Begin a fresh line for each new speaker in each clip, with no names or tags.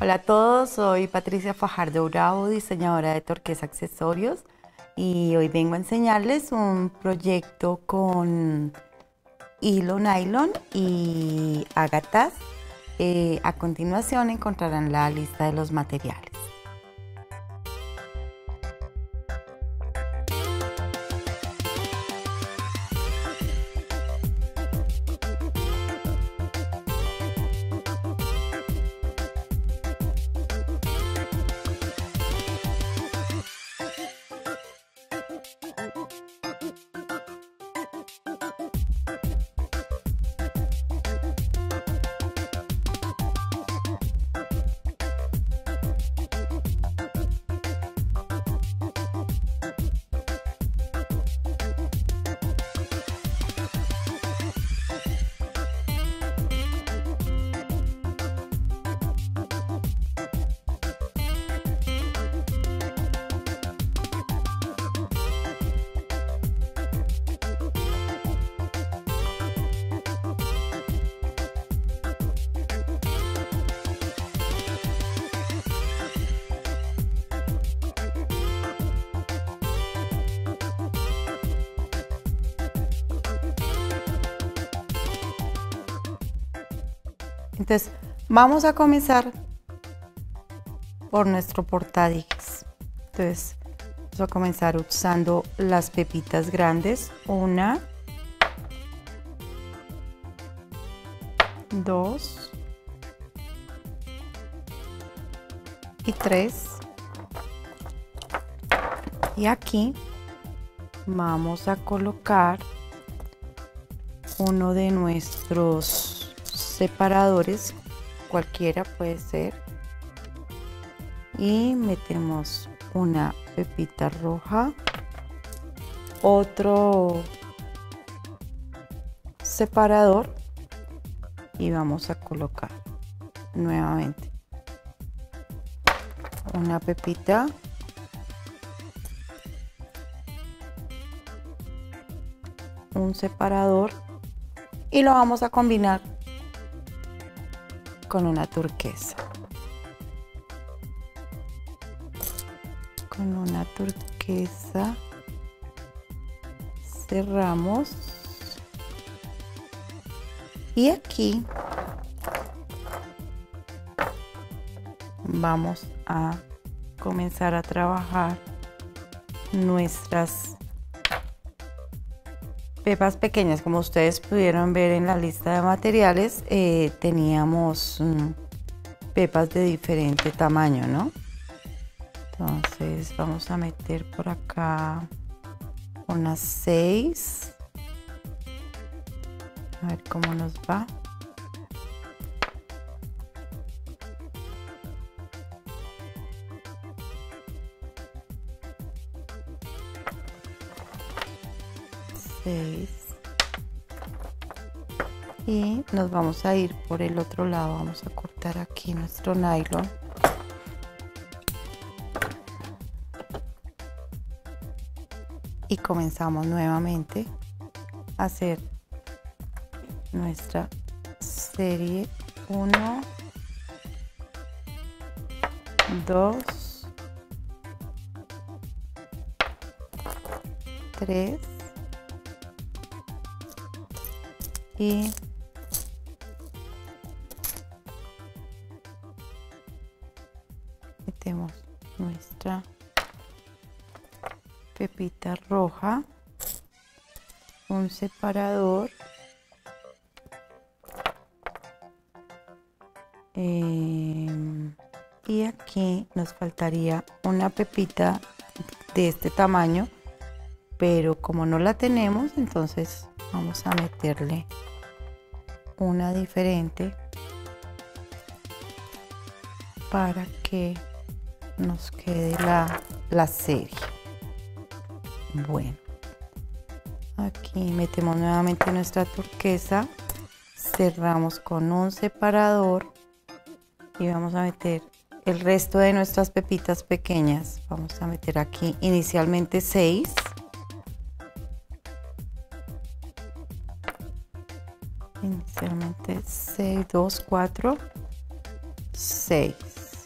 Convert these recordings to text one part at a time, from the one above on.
Hola a todos, soy Patricia Fajardo Bravo, diseñadora de Turquesa Accesorios, y hoy vengo a enseñarles un proyecto con hilo nylon y ágatas. A continuación encontrarán la lista de los materiales. Entonces, vamos a comenzar por nuestro portadijas. Entonces, vamos a comenzar usando las pepitas grandes. 1, 2 y 3. Y aquí vamos a colocar uno de nuestros separadores, cualquiera puede ser, y metemos una pepita roja, otro separador, y vamos a colocar nuevamente una pepita, un separador, y lo vamos a combinar con una turquesa. Con una turquesa cerramos, y aquí vamos a comenzar a trabajar nuestras pepas pequeñas. Como ustedes pudieron ver en la lista de materiales, teníamos pepas de diferente tamaño, ¿no? Entonces vamos a meter por acá unas 6. A ver cómo nos va. Y nos vamos a ir por el otro lado. Vamos a cortar aquí nuestro nylon. Y comenzamos nuevamente a hacer nuestra serie 1, 2, 3 y metemos nuestra pepita roja, un separador, y aquí nos faltaría una pepita de este tamaño, pero como no la tenemos, entonces vamos a meterle una diferente para que nos quede la serie. Bueno, aquí metemos nuevamente nuestra turquesa, cerramos con un separador y vamos a meter el resto de nuestras pepitas pequeñas. Vamos a meter aquí inicialmente 6. Inicialmente 6, 2, 4, 6.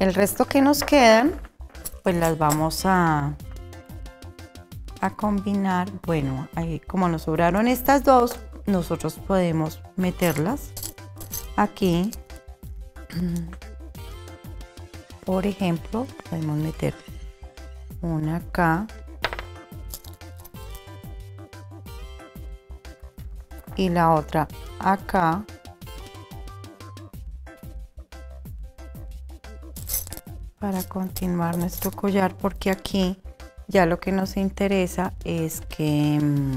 El resto que nos quedan, pues las vamos a combinar. Bueno, ahí como nos sobraron estas dos, nosotros podemos meterlas aquí. Por ejemplo, podemos meter una acá y la otra acá. Para continuar nuestro collar, porque aquí ya lo que nos interesa es que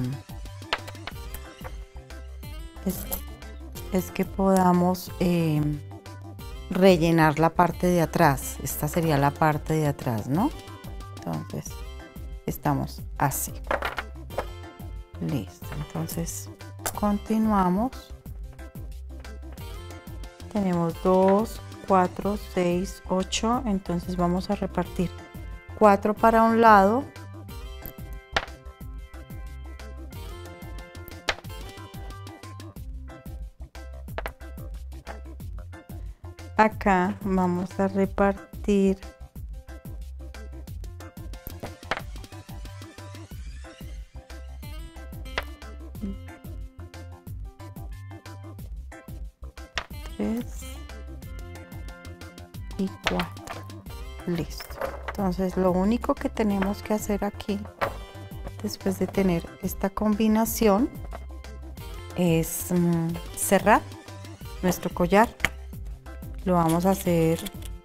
podamos rellenar la parte de atrás. Esta sería la parte de atrás, ¿no? Entonces estamos así. Listo. Entonces continuamos. Tenemos 2, 4, 6, 8. Entonces vamos a repartir 4 para un lado, acá vamos a repartir 3 y 4. Listo. Entonces lo único que tenemos que hacer aquí, después de tener esta combinación, es cerrar nuestro collar. Lo vamos a hacer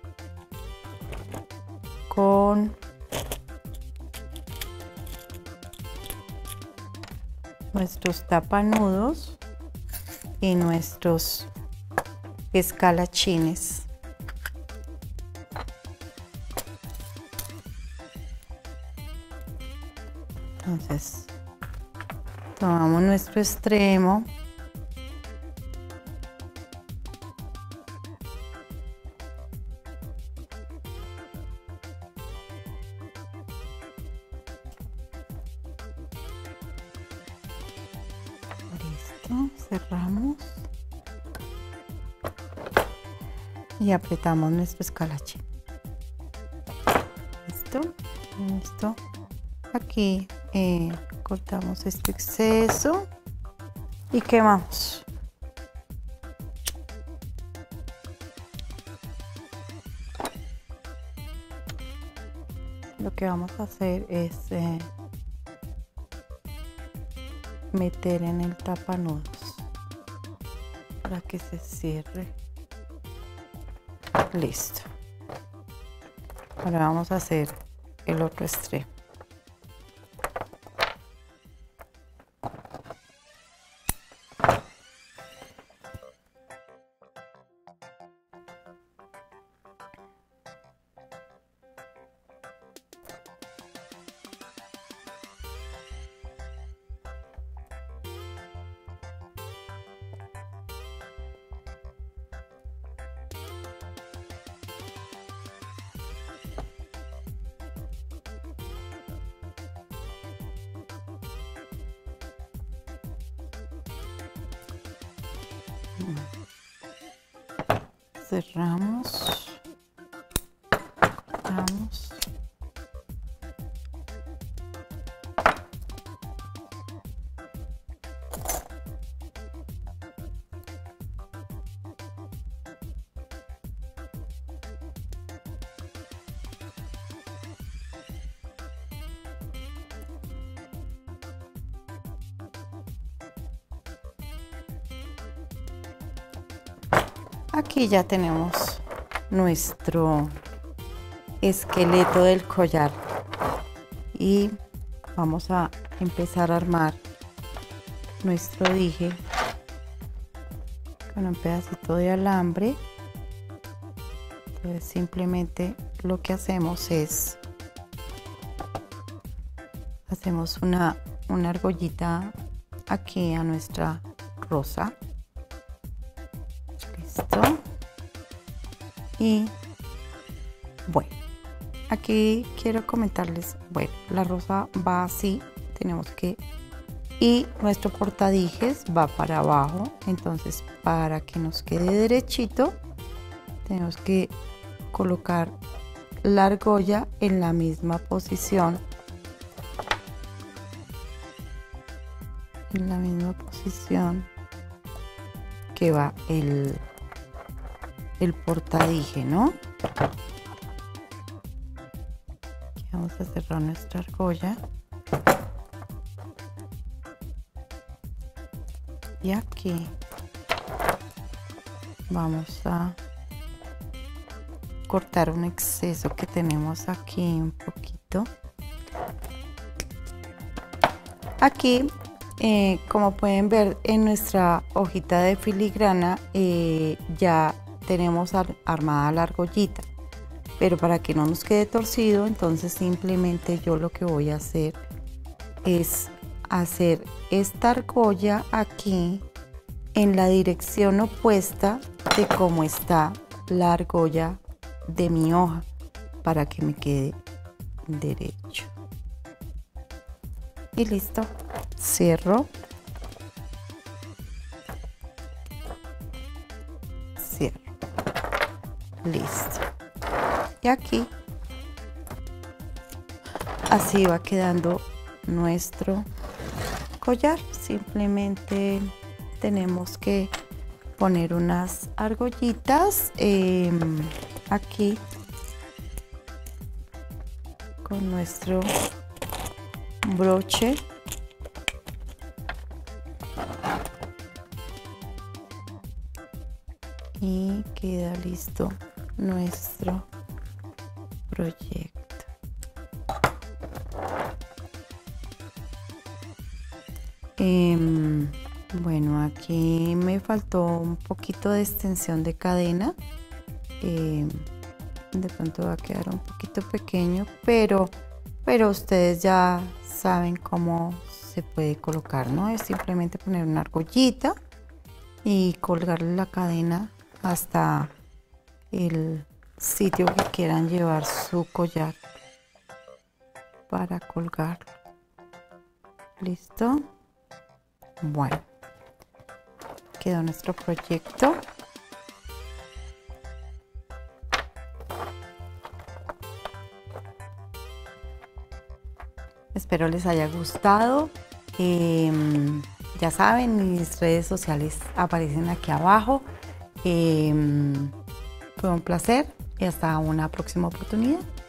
con nuestros tapanudos y nuestros escalachines. Entonces tomamos nuestro extremo, listo, cerramos y apretamos nuestro escalachín. Listo, listo. Aquí cortamos este exceso y quemamos. Lo que vamos a hacer es meter en el tapanudos para que se cierre. Listo. Ahora vamos a hacer el otro extremo. Cerramos, cortamos. Aquí ya tenemos nuestro esqueleto del collar y vamos a empezar a armar nuestro dije con un pedacito de alambre. Entonces simplemente lo que hacemos es una argollita aquí a nuestra rosa. Listo. Y bueno, aquí quiero comentarles, bueno, la rosa va así, tenemos que, y nuestro portadijes va para abajo. Entonces para que nos quede derechito tenemos que colocar la argolla en la misma posición. En la misma posición que va el portadije, ¿no? Aquí vamos a cerrar nuestra argolla. Y aquí vamos a cortar un exceso que tenemos aquí un poquito. Aquí como pueden ver en nuestra hojita de filigrana ya tenemos armada la argollita, pero para que no nos quede torcido, entonces simplemente yo lo que voy a hacer es hacer esta argolla aquí en la dirección opuesta de cómo está la argolla de mi hoja, para que me quede derecho. Y listo, cierro, cierro, listo. Y aquí así va quedando nuestro collar. Simplemente tenemos que poner unas argollitas aquí con nuestro broche. Y queda listo nuestro proyecto. Bueno, aquí me faltó un poquito de extensión de cadena. De pronto va a quedar un poquito pequeño, pero ustedes ya saben cómo se puede colocar, ¿no? Es simplemente poner una argollita y colgarle la cadena hasta el sitio que quieran llevar su collar para colgarlo. ¿Listo? Bueno, quedó nuestro proyecto. Espero les haya gustado. Ya saben, mis redes sociales aparecen aquí abajo. Fue un placer y hasta una próxima oportunidad.